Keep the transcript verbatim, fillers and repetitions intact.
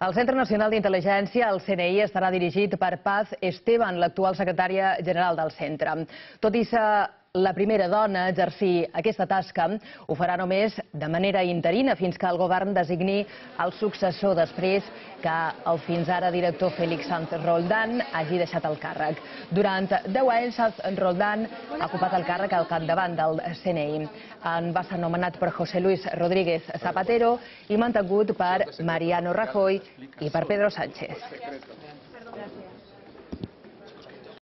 El Centre Nacional d'Intel·ligència, el C N I, estarà dirigit per Paz Esteban, l'actual secretària general del centre. Tot i ser la primera dona a exercir aquesta tasca, ho farà només de manera interina fins que el govern designi el successor després que el fins ara director Félix Sanz Roldán hagi deixat el càrrec. Durant deu anys, Sanz Roldán ha ocupat el càrrec al capdavant del C N I. En va ser nomenat per José Luis Rodríguez Zapatero i mantingut per Mariano Rajoy i per Pedro Sánchez.